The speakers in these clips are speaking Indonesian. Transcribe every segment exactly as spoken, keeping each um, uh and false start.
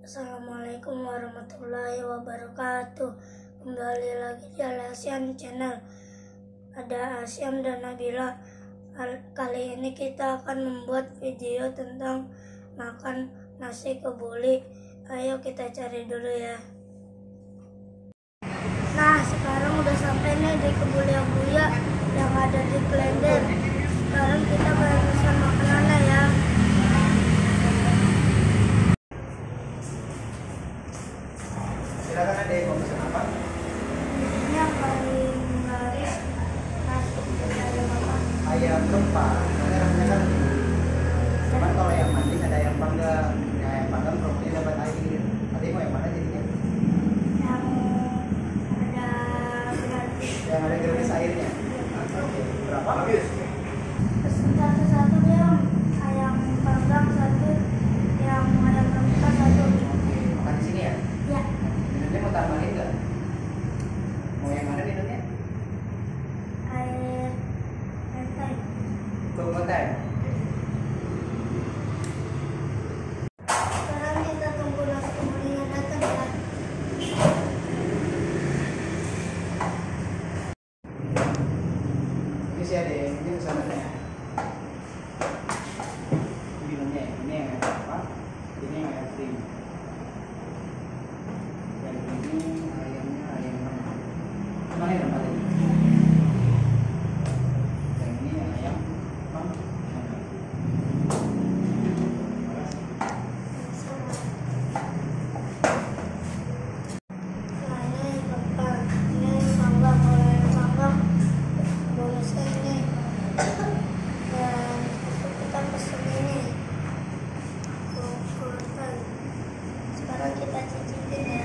Assalamualaikum warahmatullahi wabarakatuh. Kembali lagi di Al-Asyam Channel. Ada Asyam dan Nabila. Kali ini kita akan membuat video tentang makan nasi kebuli. Ayo kita cari dulu ya. Nah, sekarang udah sampai nih di kebuli Abuya yang ada di Klender. Sekarang kita akan pesan makanannya ya. Silakan Ade, mau pesan apa? Ini yang paling laris nasi ayam apa? Ayam rempah, karena rasanya kan cuman kalau yang manis ada ayam panggang. Ya, ayam panggang promonya dapat air. Tadi mau yang mana jadinya? Yang ada gratis. Yang ada gratis airnya. Oke, berapa? Pesan satu-satu ya, ayam panggang satu, yang ayam rempah satu. Oke, makan di sini ya? Ya. Minumnya mau tambahin nggak? Mau yang mana minumnya? Air air teh. Tunggu teh. Sekarang kita tunggu nasi kebulinya datang ya. Ini sih Ade, ini pesanannya. Minumnya, ini yang apa? Ini yang air krim. Yang ini ayamnya ayam rempah. Mana yang rempah tadi? Yang ini yang ayam apa? Nah, ini rempah. Ini panggang, kalau yang panggang bonusnya ini. Dan kita pesen ini. Kukutan. Sekarang kita cicipin ya.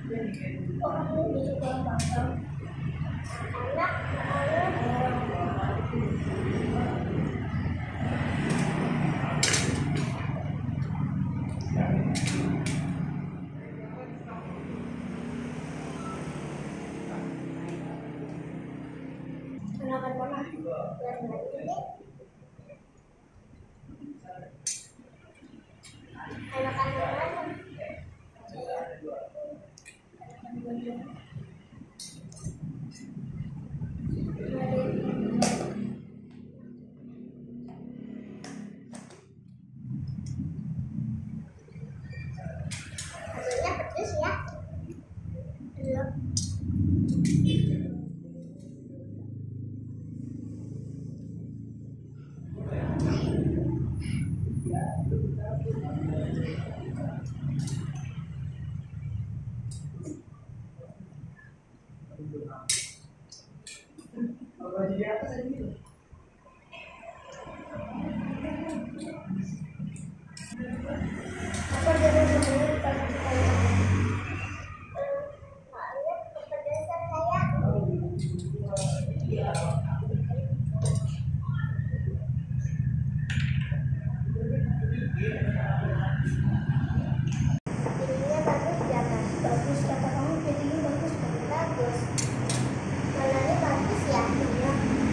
Oh, kamu lebih suka yang panggang? Anak, anak anak mana? Yang ini. Anak-anak mana? Hasilnya pedes ya? Iya. Apa jadi sebenarnya kalau soalnya kepedesan kayak jadinya bagus ya mas? Bagus, kata kamu jadinya bagus kan? Bagus. Mananya bagus ya? Iya.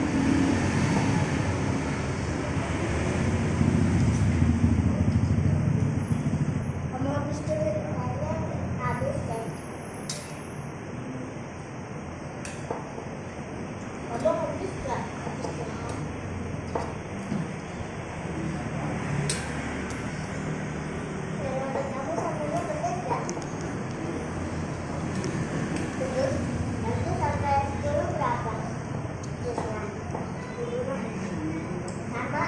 Kamu habis dulu kayaknya habis deh. Kamu habis gak? Habis ya. Menurut kamu sambelnya pedas gak? Pedas? Nanti sampai sepuluh berapa? Pedasnya? sepuluh sama?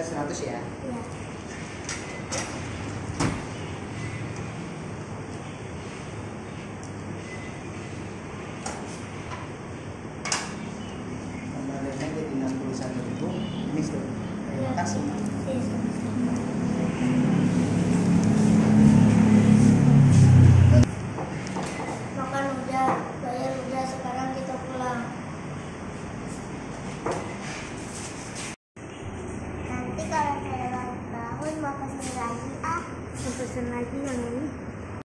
seratus ya. Ya.